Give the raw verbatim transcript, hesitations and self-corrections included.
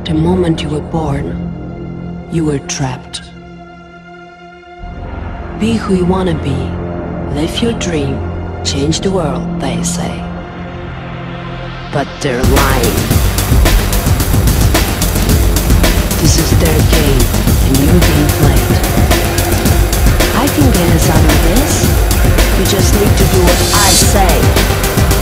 The moment you were born, you were trapped. Be who you wanna be, live your dream, change the world, they say. But they're lying. This is their game, and you're being played. I can get us out of this. You just need to do what I say.